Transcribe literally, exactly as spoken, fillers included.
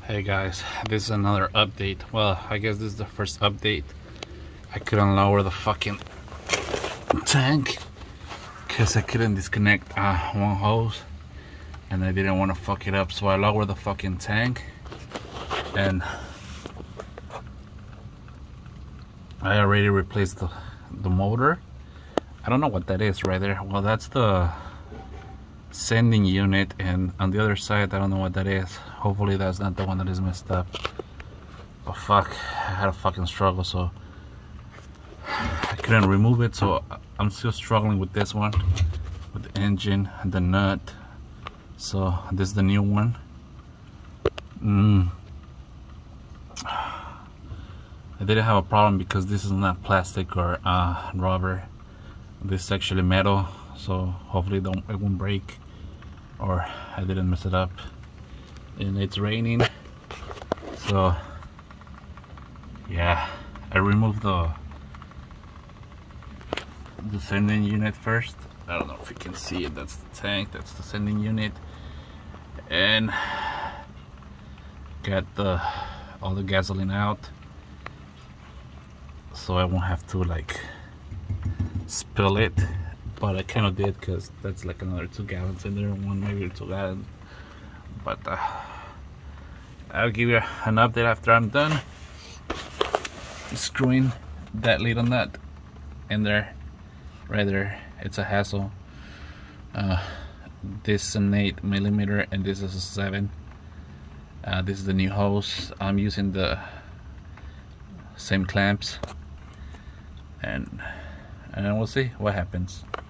Hey guys, this is another update. Well, I guess this is the first update. I couldn't lower the fucking tank because I couldn't disconnect uh, one hose, and I didn't want to fuck it up, so I lowered the fucking tank, and I already replaced the, the motor. I don't know what that is right there. Well, that's the sending unit, and on the other side I don't know what that is. Hopefully that's not the one that is messed up. But fuck, I had a fucking struggle, so I couldn't remove it, so I'm still struggling with this one, with the engine and the nut. So this is the new one. mm. I didn't have a problem because this is not plastic or uh, rubber. This is actually metal, so hopefully don't, it won't break, or I didn't mess it up. And it's raining, so yeah, I removed the the sending unit first. I don't know if you can see it. That's the tank, that's the sending unit, and got the all the gasoline out, so I won't have to like spill it. But I kind of did, because that's like another two gallons in there, one maybe two gallons. But uh, I'll give you an update after I'm done screwing that little nut in there, right there. It's a hassle. Uh, this is an eight millimeter and this is a seven. Uh, this is the new hose. I'm using the same clamps, and and we'll see what happens.